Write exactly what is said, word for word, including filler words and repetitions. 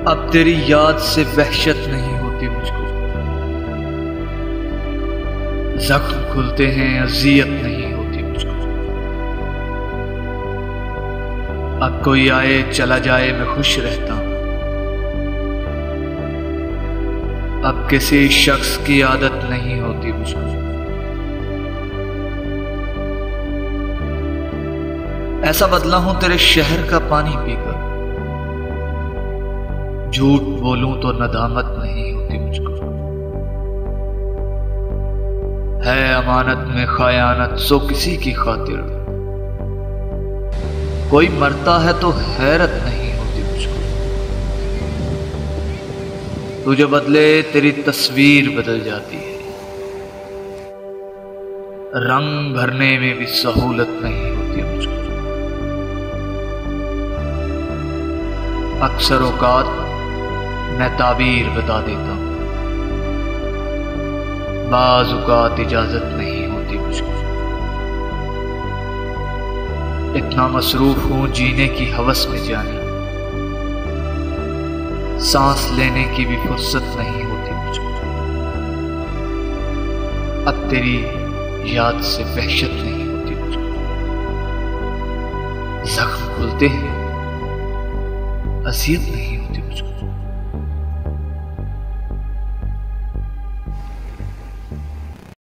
अब तेरी याद से वहशत नहीं होती मुझको, जख्म खुलते हैं अजियत नहीं होती मुझको। अब कोई आए चला जाए मैं खुश रहता हूं, अब किसी शख्स की आदत नहीं होती मुझको। ऐसा बदला हूं तेरे शहर का पानी पीकर, झूठ बोलूं तो नदामत नहीं होती मुझको। है अमानत में खयानत सो किसी की खातिर, कोई मरता है तो हैरत नहीं होती मुझको। तू जो बदले तेरी तस्वीर बदल जाती है, रंग भरने में भी सहूलत नहीं होती मुझको। अक्सर औकात मैं ताबीर बता देता हूं, बाज़ औकात इजाजत नहीं होती मुझको। इतना मसरूफ हूं जीने की हवस में जाने, सांस लेने की भी फुर्सत नहीं होती मुझको। अब तेरी याद से वहशत नहीं होती मुझको, जख्म खुलते हैं अज़ियत नहीं होती मुझको।